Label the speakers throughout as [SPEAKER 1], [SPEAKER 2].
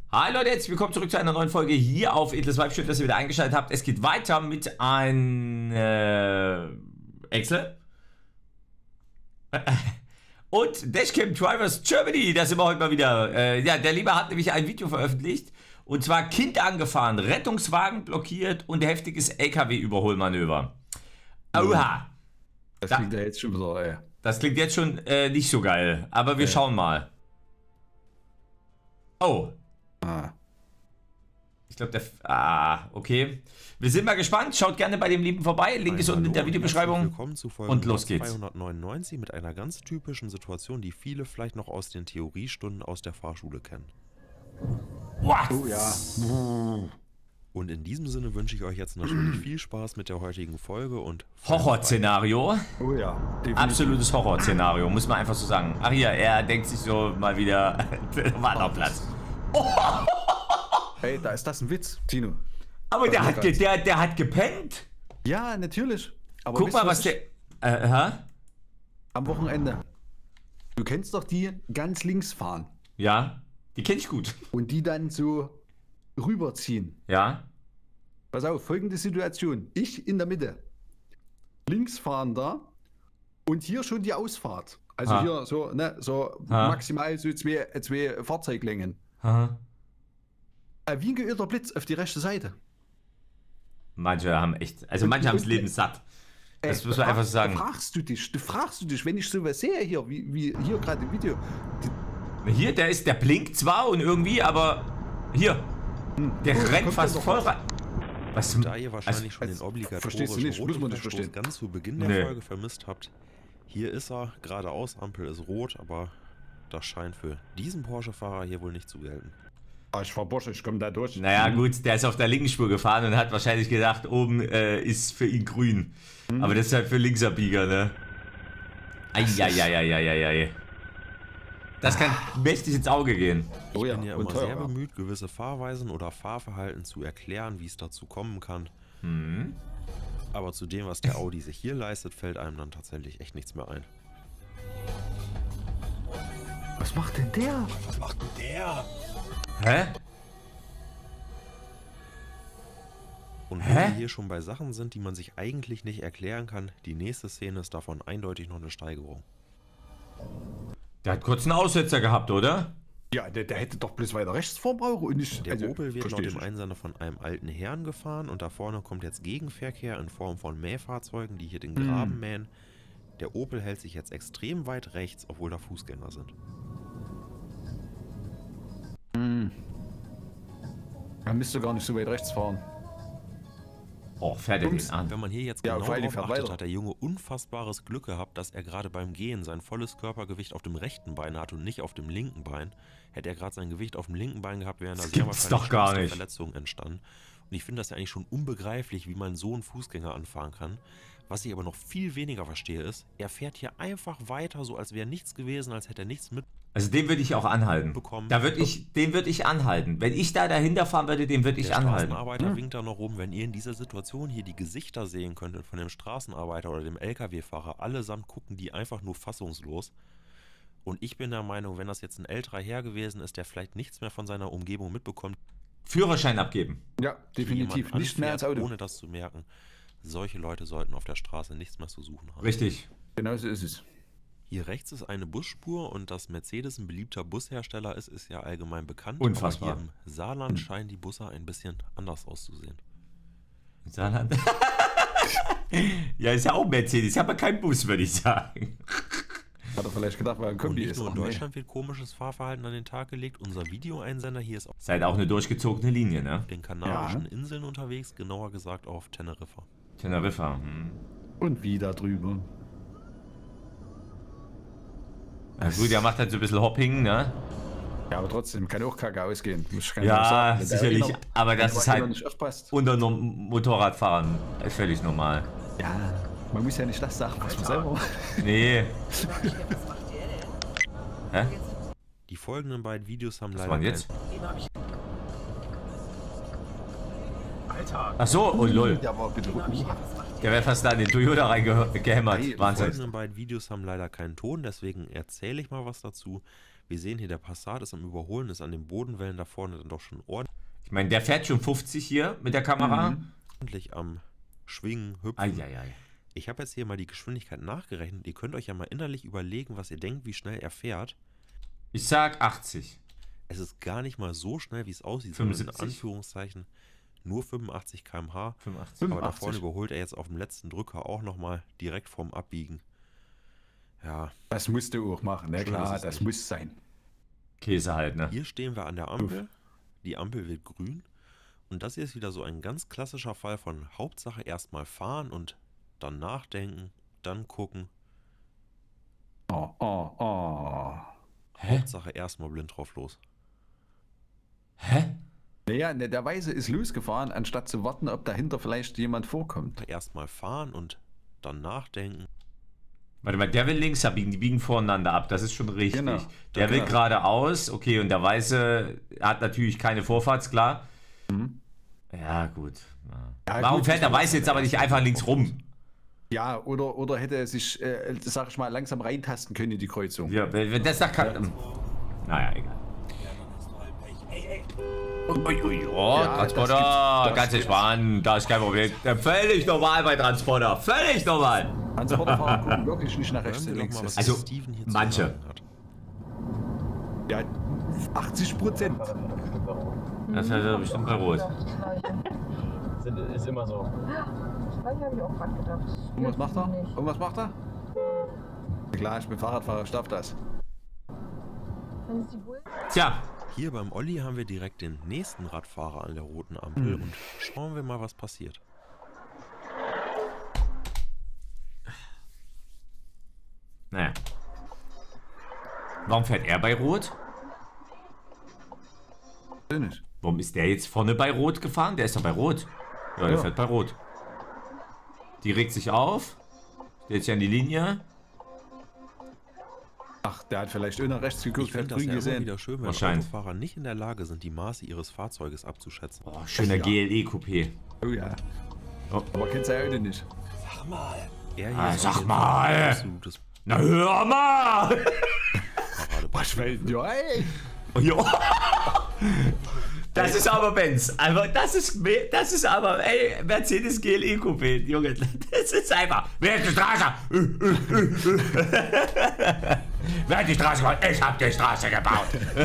[SPEAKER 1] Hi Leute, herzlich willkommen zurück zu einer neuen Folge hier auf Edles Vibe. Schön, dass ihr wieder eingeschaltet habt. Es geht weiter mit einem Excel und Dashcam Drivers Germany. Da sind wir heute mal wieder. Ja, der Liebe hat nämlich ein Video veröffentlicht. Und zwar Kind angefahren, Rettungswagen blockiert und heftiges LKW-Überholmanöver. Oha.
[SPEAKER 2] Das klingt ja jetzt schon wieder, ey.
[SPEAKER 1] Das klingt jetzt schon nicht so geil. Aber wir schauen mal. Oh. Ich glaube, okay. Wir sind mal gespannt. Schaut gerne bei dem Lieben vorbei. Link ist unten in der Videobeschreibung.
[SPEAKER 3] Willkommen zu Folge
[SPEAKER 1] und los geht's.
[SPEAKER 3] 299 mit einer ganz typischen Situation, die viele vielleicht noch aus den Theoriestunden aus der Fahrschule kennen.
[SPEAKER 1] What?
[SPEAKER 2] Oh ja.
[SPEAKER 3] Und in diesem Sinne wünsche ich euch jetzt natürlich viel Spaß mit der heutigen Folge und
[SPEAKER 1] Horrorszenario.
[SPEAKER 2] Oh ja. Definitiv.
[SPEAKER 1] Absolutes Horrorszenario, muss man einfach so sagen. Ach hier, er denkt sich so mal wieder, war noch Platz.
[SPEAKER 2] Ey, da ist das ein Witz, Tino.
[SPEAKER 1] Aber der hat gepennt.
[SPEAKER 2] Ja, natürlich. Aber
[SPEAKER 1] Guck mal, was der...
[SPEAKER 2] Am Wochenende. Du kennst doch die ganz links fahren.
[SPEAKER 1] Ja, die kenne ich gut.
[SPEAKER 2] Und die dann so rüberziehen.
[SPEAKER 1] Ja.
[SPEAKER 2] Pass auf, folgende Situation. Ich in der Mitte. Links fahren da. Und hier schon die Ausfahrt. Also hier so, ne, so maximal so zwei Fahrzeuglängen. Wie ein geirrter Blitz auf die rechte Seite.
[SPEAKER 1] Manche haben echt, also manche haben das Leben satt. Das muss man einfach so sagen.
[SPEAKER 2] Du fragst du dich, wenn ich sowas sehe hier, wie hier gerade im Video.
[SPEAKER 1] Hier, der blinkt zwar und irgendwie, aber hier, der rennt fast voll rein. Was,
[SPEAKER 3] da ihr wahrscheinlich schon den obligatorischen Rotlichtverstoß ganz zu Beginn der Folge vermisst habt, hier ist er, geradeaus, Ampel ist rot, aber das scheint für diesen Porsche-Fahrer hier wohl nicht zu gelten.
[SPEAKER 2] Ich fahr Porsche, ich komme da durch.
[SPEAKER 1] Naja gut, der ist auf der linken Spur gefahren und hat wahrscheinlich gedacht, oben ist für ihn grün. Aber das ist halt für Linksabbieger, ne? Eieieiei. Das kann mächtig ins Auge gehen.
[SPEAKER 3] Ich bin ja immer sehr bemüht, gewisse Fahrweisen oder Fahrverhalten zu erklären, wie es dazu kommen kann. Aber zu dem, was der Audi sich hier leistet, fällt einem dann tatsächlich echt nichts mehr ein.
[SPEAKER 2] Was macht denn der?
[SPEAKER 3] Was macht denn der?
[SPEAKER 1] Hä?
[SPEAKER 3] Und wenn wir hier schon bei Sachen sind, die man sich eigentlich nicht erklären kann, die nächste Szene ist davon eindeutig noch eine Steigerung.
[SPEAKER 1] Der hat kurz einen Aussetzer gehabt, oder?
[SPEAKER 2] Ja, der hätte doch bloß weiter rechts fahren brauchen und nicht...
[SPEAKER 3] Der Opel wird laut dem Einsender von einem alten Herrn gefahren und da vorne kommt jetzt Gegenverkehr in Form von Mähfahrzeugen, die hier den Graben mähen. Der Opel hält sich jetzt extrem weit rechts, obwohl da Fußgänger sind.
[SPEAKER 2] Er müsste gar nicht so weit rechts fahren.
[SPEAKER 1] Oh, fährt er den an.
[SPEAKER 3] Wenn man hier jetzt genau drauf achtet, hat der Junge unfassbares Glück gehabt, dass er gerade beim Gehen sein volles Körpergewicht auf dem rechten Bein hat und nicht auf dem linken Bein. Hätte er gerade sein Gewicht auf dem linken Bein gehabt, wären da sehr wahrscheinlich Verletzungen entstanden. Und ich finde das ja eigentlich schon unbegreiflich, wie man so einen Fußgänger anfahren kann. Was ich aber noch viel weniger verstehe ist, er fährt hier einfach weiter, so als wäre nichts gewesen, als hätte er nichts mit.
[SPEAKER 1] Also den würde ich auch anhalten. Den würde ich anhalten. Wenn ich da dahinter fahren würde, den würde ich anhalten.
[SPEAKER 3] Der Straßenarbeiter winkt da noch rum. Wenn ihr in dieser Situation hier die Gesichter sehen könntet von dem Straßenarbeiter oder dem LKW-Fahrer, allesamt gucken die einfach nur fassungslos. Und ich bin der Meinung, wenn das jetzt ein älterer Herr gewesen ist, der vielleicht nichts mehr von seiner Umgebung mitbekommt.
[SPEAKER 1] Führerschein abgeben.
[SPEAKER 2] Ja, definitiv. Nicht mehr als Auto.
[SPEAKER 3] Ohne das zu merken. Solche Leute sollten auf der Straße nichts mehr zu suchen haben.
[SPEAKER 1] Richtig.
[SPEAKER 2] Genau so ist es.
[SPEAKER 3] Hier rechts ist eine Busspur und dass Mercedes ein beliebter Bushersteller ist, ist ja allgemein bekannt.
[SPEAKER 1] Unfassbar.
[SPEAKER 3] Aber hier im Saarland scheinen die Busse ein bisschen anders auszusehen.
[SPEAKER 1] Saarland? Ja, ist ja auch Mercedes. Ich habe keinen Bus, würde ich sagen.
[SPEAKER 2] Hat er vielleicht gedacht, weil ein Kombi ist.
[SPEAKER 3] Und in Deutschland wird komisches Fahrverhalten an den Tag gelegt. Unser Videoeinsender hier ist auf
[SPEAKER 1] Seid auch eine durchgezogene Linie, ne?
[SPEAKER 3] den Kanarischen Inseln unterwegs, genauer gesagt auf Teneriffa.
[SPEAKER 1] Teneriffa.
[SPEAKER 2] Und wieder drüber.
[SPEAKER 1] Na gut, der macht halt so ein bisschen Hopping, ne?
[SPEAKER 2] Ja, aber trotzdem kann auch kacke ausgehen.
[SPEAKER 1] Ja, sicherlich. Aber das ist halt
[SPEAKER 2] nicht
[SPEAKER 1] unter Motorradfahren völlig normal.
[SPEAKER 2] Ja, man muss ja nicht das sagen, was man selber macht.
[SPEAKER 1] Nee. Hä?
[SPEAKER 3] Die folgenden beiden Videos haben
[SPEAKER 1] Was
[SPEAKER 3] leider
[SPEAKER 1] waren jetzt? Ach so, oh lol. Der wäre fast da in den Toyota reingehämmert.
[SPEAKER 3] Die
[SPEAKER 1] Wahnsinn.
[SPEAKER 3] folgenden beiden Videos haben leider keinen Ton, deswegen erzähle ich mal was dazu. Wir sehen hier, der Passat ist am Überholen, ist an den Bodenwellen da vorne dann doch schon
[SPEAKER 1] Ich meine, der fährt schon 50 hier mit der Kamera.
[SPEAKER 3] ordentlich am Schwingen, Hüpfen.
[SPEAKER 1] Eieiei.
[SPEAKER 3] Ich habe jetzt hier mal die Geschwindigkeit nachgerechnet. Ihr könnt euch ja mal innerlich überlegen, was ihr denkt, wie schnell er fährt.
[SPEAKER 1] Ich sag 80.
[SPEAKER 3] Es ist gar nicht mal so schnell, wie es aussieht.
[SPEAKER 1] 75?
[SPEAKER 3] In Anführungszeichen nur 85 km/h.
[SPEAKER 1] 85.
[SPEAKER 3] Aber da vorne überholt er jetzt auf dem letzten Drücker auch nochmal direkt vorm Abbiegen. Ja.
[SPEAKER 2] Das musst du auch machen, ne? Klar, das muss sein.
[SPEAKER 1] Käse halt, ne?
[SPEAKER 3] Hier stehen wir an der Ampel. Die Ampel wird grün. Und das hier ist wieder so ein ganz klassischer Fall von Hauptsache erstmal fahren und dann nachdenken, dann gucken. Hauptsache erstmal blind drauf los.
[SPEAKER 1] Hä?
[SPEAKER 2] Naja, der Weise ist losgefahren, anstatt zu warten, ob dahinter vielleicht jemand vorkommt.
[SPEAKER 3] Erstmal fahren und dann nachdenken.
[SPEAKER 1] Warte mal, der will links abbiegen, die biegen voreinander ab, das ist schon richtig.
[SPEAKER 2] Genau.
[SPEAKER 1] Der will geradeaus, okay, und der Weiße hat natürlich keine Vorfahrt, klar. Ja, gut. Ja, warum
[SPEAKER 2] gut,
[SPEAKER 1] fährt der Weiße jetzt aber nicht einfach links rum?
[SPEAKER 2] Ja, oder hätte er sich, sag ich mal, langsam reintasten können in die Kreuzung.
[SPEAKER 1] Ja, wenn das da kann. Naja, egal. Transporter, ganz entspannt, da ist kein Problem. Völlig normal bei Transporter, völlig normal.
[SPEAKER 2] Transporterfahrer gucken wirklich nicht nach rechts und links.
[SPEAKER 1] Also, manche.
[SPEAKER 2] Ja, 80%.
[SPEAKER 1] Das ist ja bestimmt bei Rot.
[SPEAKER 4] Ist immer so.
[SPEAKER 5] Das habe ich auch gerade gedacht.
[SPEAKER 2] Und was macht er? Und was macht er? Klar, ich bin Fahrradfahrer, ich darf das.
[SPEAKER 1] Tja.
[SPEAKER 3] Hier beim Olli haben wir direkt den nächsten Radfahrer an der roten Ampel und schauen wir mal, was passiert.
[SPEAKER 1] Naja. Warum fährt er bei Rot?
[SPEAKER 2] Nicht.
[SPEAKER 1] Warum ist der jetzt vorne bei Rot gefahren? Der ist doch bei Rot. Ja, der fährt bei Rot. Die regt sich auf. Stellt sich an die Linie.
[SPEAKER 2] Ach, der hat vielleicht nach rechts geguckt,
[SPEAKER 3] Ich finde das ja immer wieder schön, wenn
[SPEAKER 1] Wahrscheinlich.
[SPEAKER 3] Autofahrer nicht in der Lage sind, die Maße ihres Fahrzeuges abzuschätzen.
[SPEAKER 1] Oh, schöner GLE-Coupé.
[SPEAKER 2] Oh ja.
[SPEAKER 1] Oh.
[SPEAKER 2] Aber kennst du ja heute nicht.
[SPEAKER 3] Sag mal! Er
[SPEAKER 1] Ah,
[SPEAKER 3] ist
[SPEAKER 1] sag
[SPEAKER 3] auf jeden
[SPEAKER 1] mal.
[SPEAKER 3] Fall ein absolutes
[SPEAKER 1] Na hör mal!
[SPEAKER 3] Paradebeispiel.
[SPEAKER 2] Was fällt denn ja, ey?
[SPEAKER 1] Ja. Das ist aber Benz. Also das ist aber, ey, Mercedes GLE Coupé, Junge. Das ist einfach. Wer ist die Straße? Wer hat die Straße gebaut? Ich hab die Straße gebaut.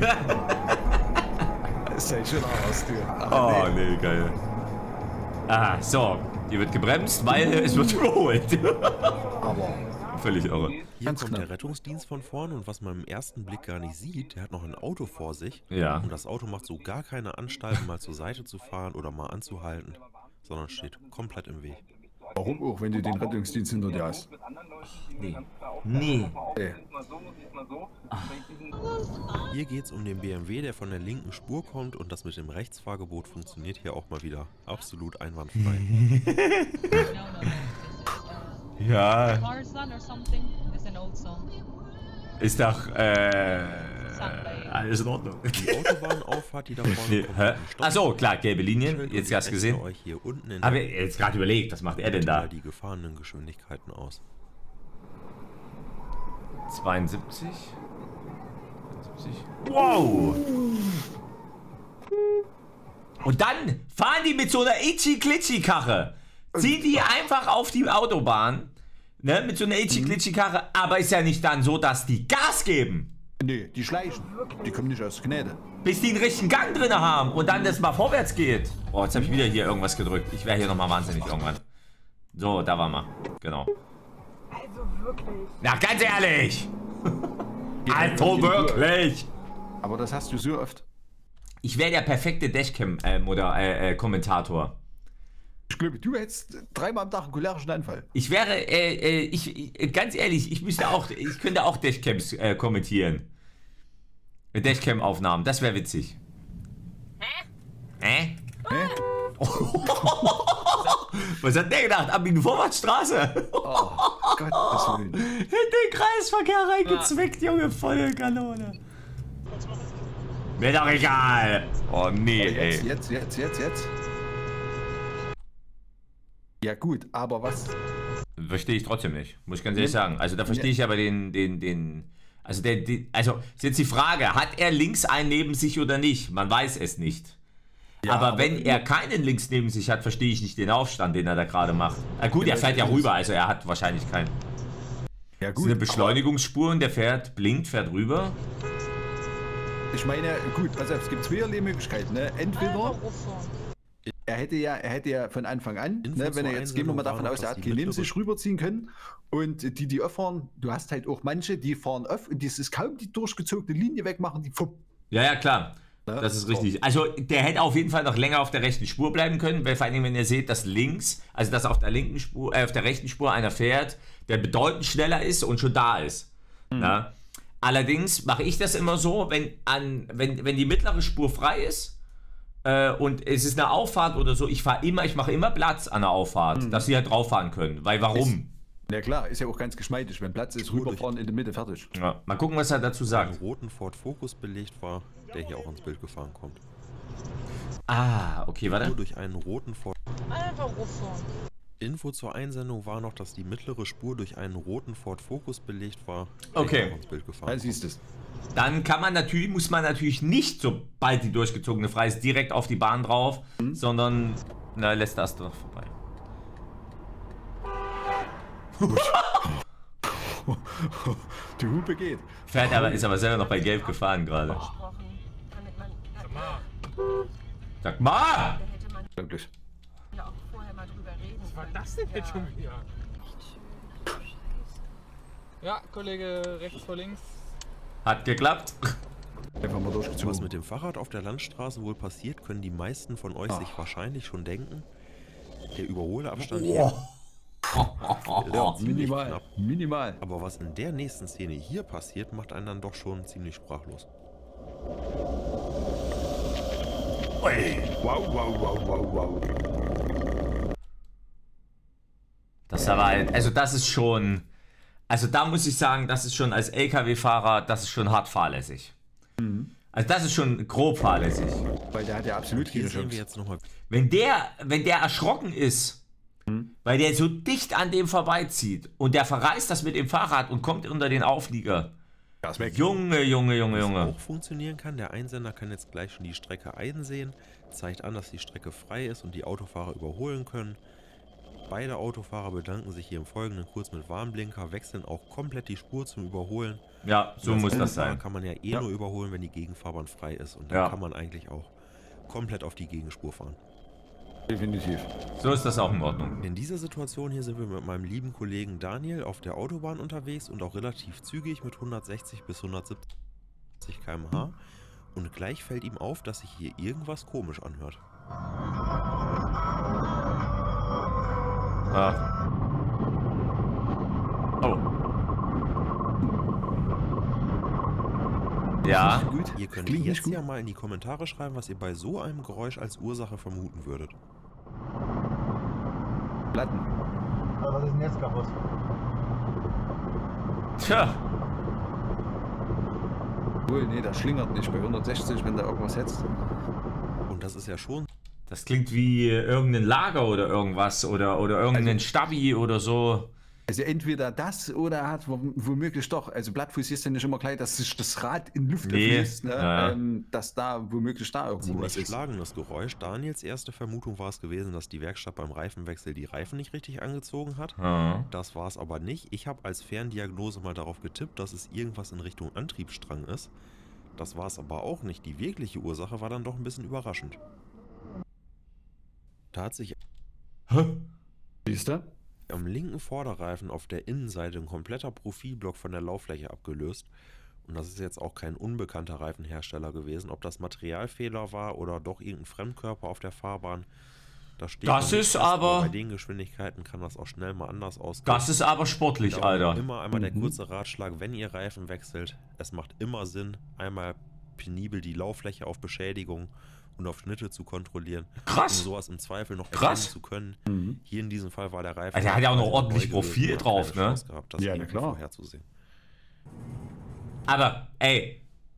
[SPEAKER 2] Das sieht schon aus, du.
[SPEAKER 1] Oh, nee, geil. Ah, so. Hier wird gebremst, weil es wird überholt.
[SPEAKER 2] Aber
[SPEAKER 1] Völlig irre.
[SPEAKER 3] Hier
[SPEAKER 2] Ganz
[SPEAKER 3] kommt
[SPEAKER 2] knapp.
[SPEAKER 3] der Rettungsdienst von vorne und was man im ersten Blick gar nicht sieht, der hat noch ein Auto vor sich.
[SPEAKER 1] Ja.
[SPEAKER 3] Und das Auto macht so gar keine Anstalten, mal zur Seite zu fahren oder mal anzuhalten, sondern steht komplett im Weg.
[SPEAKER 2] warum auch, wenn du den Rettungsdienst hinter dir hast?
[SPEAKER 1] Nee.
[SPEAKER 2] Ey.
[SPEAKER 3] Hier geht es um den BMW, der von der linken Spur kommt und das mit dem Rechtsfahrgebot funktioniert hier auch mal wieder absolut einwandfrei.
[SPEAKER 1] Ja. Ist doch, alles in Ordnung.
[SPEAKER 3] Die Autobahnauffahrt, die da vorne
[SPEAKER 1] Nee,
[SPEAKER 3] kommt,
[SPEAKER 1] hä?
[SPEAKER 3] mit dem Stopp-
[SPEAKER 1] Achso, klar, gelbe Linien.
[SPEAKER 3] Schild
[SPEAKER 1] Jetzt
[SPEAKER 3] und
[SPEAKER 1] hast du
[SPEAKER 3] die
[SPEAKER 1] gesehen.
[SPEAKER 3] rechnet euch hier unten in
[SPEAKER 1] Habe ich jetzt gerade überlegt, was macht er denn da?
[SPEAKER 3] die gefahrenen Geschwindigkeiten aus.
[SPEAKER 1] 72. 72. Wow! Und dann fahren die mit so einer Itchy-Klitschi-Karre. Ziehen die einfach auf die Autobahn. Ne, mit so einer Itchy-Klitschi-Karre. Aber ist ja nicht dann so, dass die Gas geben.
[SPEAKER 2] Nee, die schleichen. Die kommen nicht aus Gnäde.
[SPEAKER 1] Bis die einen richtigen Gang drin haben und dann das mal vorwärts geht. Oh, jetzt habe ich wieder hier irgendwas gedrückt. Ich wäre hier nochmal wahnsinnig irgendwann. So, da waren wir. Genau.
[SPEAKER 5] Also wirklich.
[SPEAKER 1] Na, ganz ehrlich. Also wirklich.
[SPEAKER 2] Aber das hast du so oft.
[SPEAKER 1] Ich wäre der perfekte Dashcam-Kommentator.
[SPEAKER 2] Ich glaube, du hättest dreimal am Tag einen cholerischen Anfall.
[SPEAKER 1] Ich wäre, ganz ehrlich, ich könnte auch Dashcams kommentieren. Dashcam-Aufnahmen, das wäre witzig. Hä? Was hat der gedacht? Ab in die Vorwärtsstraße.
[SPEAKER 2] Oh, Gottes Willen.
[SPEAKER 1] In den Kreisverkehr reingezwickt, Junge, volle Kanone. Mir doch egal. Oh nee, ey.
[SPEAKER 2] Jetzt. Ja gut, aber was?
[SPEAKER 1] Verstehe ich trotzdem nicht, muss ich ganz ehrlich sagen. Also da verstehe ich aber den Also, also ist jetzt die Frage, hat er links einen neben sich oder nicht? Man weiß es nicht. Ja, aber wenn er keinen links neben sich hat, verstehe ich nicht den Aufstand, den er da gerade macht. Na gut, er fährt ja rüber, also er hat wahrscheinlich keinen. Ja gut. Das ist eine Beschleunigungsspur und der fährt, blinkt, fährt rüber.
[SPEAKER 2] Ich meine, gut, also es gibt zweierlei Möglichkeiten, ne? Entweder er hätte ja von Anfang an, ne, wenn er jetzt, gehen wir mal davon aus, er hat keinen sich rüberziehen können und die fahren, du hast halt auch manche, die fahren off und das ist kaum die durchgezogene Linie wegmachen, die
[SPEAKER 1] Ja, klar. Ja, das ist richtig. Also der hätte auf jeden Fall noch länger auf der rechten Spur bleiben können, weil vor allem, wenn ihr seht, dass links, also dass auf der linken Spur, auf der rechten Spur einer fährt, der bedeutend schneller ist und schon da ist. Na? Allerdings mache ich das immer so, wenn die mittlere Spur frei ist und es ist eine Auffahrt oder so, ich mache immer Platz an der Auffahrt, dass sie halt drauf fahren können. Weil warum?
[SPEAKER 2] Ja klar, ist ja auch ganz geschmeidig, wenn Platz ist, rüberfahren in der Mitte, fertig.
[SPEAKER 1] Ja, mal gucken, was er dazu sagt.
[SPEAKER 3] Einen roten Ford Focus belegt war, der hier auch ins Bild gefahren kommt.
[SPEAKER 1] Ah, okay, warte.
[SPEAKER 3] Nur durch einen roten Ford.
[SPEAKER 5] Einfach rumfahren.
[SPEAKER 3] Info zur Einsendung war noch, dass die mittlere Spur durch einen roten Ford Focus belegt war,
[SPEAKER 1] der hier
[SPEAKER 3] auch ins Bild gefahren
[SPEAKER 2] kommt. Siehst es.
[SPEAKER 1] Dann muss man natürlich nicht, sobald die durchgezogene frei ist, direkt auf die Bahn drauf, sondern lässt das doch vorbei.
[SPEAKER 2] Die Hupe geht.
[SPEAKER 1] Ist aber selber noch bei Gelb gefahren gerade. Sag mal!
[SPEAKER 2] Wirklich.
[SPEAKER 4] Was war das denn jetzt schon wieder? Ja, Kollege, rechts vor links.
[SPEAKER 1] Hat geklappt.
[SPEAKER 2] Einfach mal durchgezogen.
[SPEAKER 3] Was mit dem Fahrrad auf der Landstraße wohl passiert, können die meisten von euch sich wahrscheinlich schon denken. Der Überholabstand hier ist
[SPEAKER 2] minimal.
[SPEAKER 3] Knapp.
[SPEAKER 2] Minimal.
[SPEAKER 3] Aber was in der nächsten Szene hier passiert, macht einen dann doch schon ziemlich sprachlos.
[SPEAKER 2] Wow, wow, wow, wow, wow.
[SPEAKER 1] Das aber, also das ist schon, also da muss ich sagen, das ist schon als LKW-Fahrer, das ist schon hart fahrlässig. Also das ist schon grob fahrlässig.
[SPEAKER 2] Weil der hat ja absolut keine Chance.
[SPEAKER 1] Wenn der erschrocken ist, weil der so dicht an dem vorbeizieht und der verreißt das mit dem Fahrrad und kommt unter den Auflieger. Junge.
[SPEAKER 3] Was auch funktionieren kann, der Einsender kann jetzt gleich schon die Strecke einsehen, zeigt an, dass die Strecke frei ist und die Autofahrer überholen können. Beide Autofahrer bedanken sich hier im Folgenden kurz mit Warnblinker, wechseln auch komplett die Spur zum Überholen.
[SPEAKER 1] Ja, so muss das sein.
[SPEAKER 3] Kann man ja nur überholen, wenn die Gegenfahrbahn frei ist und dann kann man eigentlich auch komplett auf die Gegenspur fahren.
[SPEAKER 2] Definitiv.
[SPEAKER 1] So ist das auch in Ordnung.
[SPEAKER 3] In dieser Situation hier sind wir mit meinem lieben Kollegen Daniel auf der Autobahn unterwegs und auch relativ zügig mit 160 bis 170 km/h und gleich fällt ihm auf, dass sich hier irgendwas komisch anhört.
[SPEAKER 1] Oh. Ja.
[SPEAKER 3] Ihr könnt jetzt ja mal in die Kommentare schreiben, was ihr bei so einem Geräusch als Ursache vermuten würdet.
[SPEAKER 2] Platten.
[SPEAKER 4] Was ist denn jetzt kaputt?
[SPEAKER 1] Tja.
[SPEAKER 2] Cool, nee, das schlingert nicht bei 160, wenn da irgendwas hetzt.
[SPEAKER 3] Und das ist ja schon...
[SPEAKER 1] Das klingt wie irgendein Lager oder irgendwas oder irgendein Stabi oder so.
[SPEAKER 2] Also entweder das oder hat womöglich doch, also Blattfuß ist ja nicht immer gleich, dass sich das Rad in Luft erfließt, ne?
[SPEAKER 1] Ja.
[SPEAKER 2] Dass da womöglich da irgendwo was ist.
[SPEAKER 3] Schlagendes Geräusch. Daniels erste Vermutung war es gewesen, dass die Werkstatt beim Reifenwechsel die Reifen nicht richtig angezogen hat. Das war es aber nicht. Ich habe als Ferndiagnose mal darauf getippt, dass es irgendwas in Richtung Antriebsstrang ist. Das war es aber auch nicht. Die wirkliche Ursache war dann doch ein bisschen überraschend. Da hat sich
[SPEAKER 2] Siehst du?
[SPEAKER 3] am linken Vorderreifen auf der Innenseite ein kompletter Profilblock von der Lauffläche abgelöst. Und das ist jetzt auch kein unbekannter Reifenhersteller gewesen. Ob das Materialfehler war oder doch irgendein Fremdkörper auf der Fahrbahn, das steht
[SPEAKER 1] das ist fest, aber
[SPEAKER 3] bei den Geschwindigkeiten kann das auch schnell mal anders ausgehen.
[SPEAKER 1] Das ist aber sportlich,
[SPEAKER 3] da
[SPEAKER 1] Alter.
[SPEAKER 3] Immer einmal der kurze Ratschlag, wenn ihr Reifen wechselt, es macht immer Sinn, einmal penibel die Lauffläche auf Beschädigung und auf Schnitte zu kontrollieren,
[SPEAKER 1] Krass.
[SPEAKER 3] um sowas im Zweifel noch erkennen zu können. Hier in diesem Fall war der Reifen...
[SPEAKER 1] Also der hat ja auch noch ordentlich Profil drauf, ne?
[SPEAKER 3] Gehabt, das
[SPEAKER 2] ja, na klar.
[SPEAKER 3] vorherzusehen.
[SPEAKER 1] Aber, ey,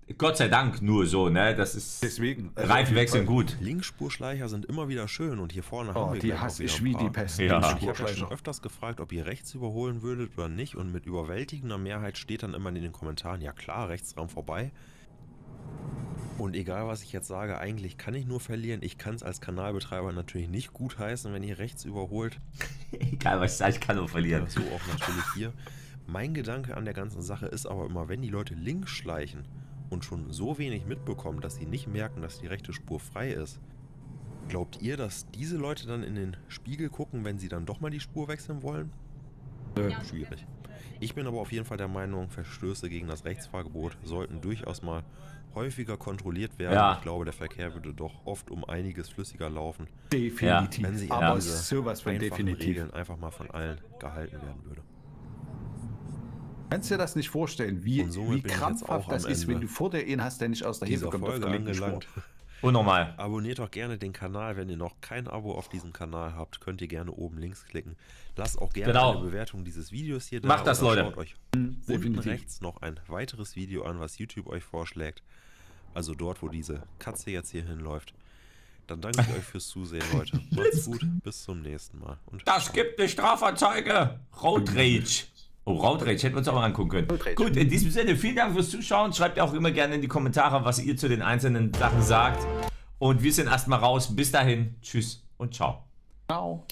[SPEAKER 1] Gott sei Dank nur so, ne? Das ist.
[SPEAKER 2] Deswegen.
[SPEAKER 1] Reifen wechseln gut.
[SPEAKER 3] Linksspurschleicher sind immer wieder schön und hier vorne haben wir
[SPEAKER 2] die hasse ich wie die Pest.
[SPEAKER 1] Ja.
[SPEAKER 3] Ich habe schon öfters gefragt, ob ihr rechts überholen würdet oder nicht und mit überwältigender Mehrheit steht dann immer in den Kommentaren, ja klar, Rechtsraum vorbei. Und egal was ich jetzt sage, eigentlich kann ich nur verlieren. Ich kann es als Kanalbetreiber natürlich nicht gutheißen, wenn ihr rechts überholt.
[SPEAKER 1] Egal was ich sage, ich kann nur verlieren.
[SPEAKER 3] So auch natürlich hier. Mein Gedanke an der ganzen Sache ist aber immer, wenn die Leute links schleichen und schon so wenig mitbekommen, dass sie nicht merken, dass die rechte Spur frei ist, glaubt ihr, dass diese Leute dann in den Spiegel gucken, wenn sie dann doch mal die Spur wechseln wollen? Schwierig. Ich bin aber auf jeden Fall der Meinung, Verstöße gegen das Rechtsfahrgebot sollten durchaus mal häufiger kontrolliert werden.
[SPEAKER 1] Ja.
[SPEAKER 3] Ich glaube, der Verkehr würde doch oft um einiges flüssiger laufen.
[SPEAKER 2] Definitiv.
[SPEAKER 3] Wenn sich
[SPEAKER 2] aber
[SPEAKER 3] diese
[SPEAKER 2] sowas von
[SPEAKER 3] einfachen
[SPEAKER 2] definitiv.
[SPEAKER 3] Regeln einfach mal von allen gehalten werden würde.
[SPEAKER 2] Kannst du dir das nicht vorstellen, wie krampfhaft das ist, wenn du vor dir einen hast, der nicht aus der Hilfe kommt auf der linken Spur.
[SPEAKER 1] Unnormal.
[SPEAKER 3] Abonniert doch gerne den Kanal, wenn ihr noch kein Abo auf diesem Kanal habt, könnt ihr gerne oben links klicken. Lasst auch gerne eine Bewertung dieses Videos hier da.
[SPEAKER 1] Macht das, Leute.
[SPEAKER 3] Schaut euch unten rechts noch ein weiteres Video an, was YouTube euch vorschlägt. Also dort, wo diese Katze jetzt hier hinläuft. Dann danke ich euch fürs Zusehen, Leute. Macht's gut, bis zum nächsten Mal. Und
[SPEAKER 1] Das gibt eine Strafanzeige. Road Rage. Oh, Road Rage, hätten wir uns auch mal angucken können. Gut, in diesem Sinne, vielen Dank fürs Zuschauen. Schreibt auch immer gerne in die Kommentare, was ihr zu den einzelnen Sachen sagt. Und wir sind erstmal raus. Bis dahin, tschüss und ciao.
[SPEAKER 2] Ciao.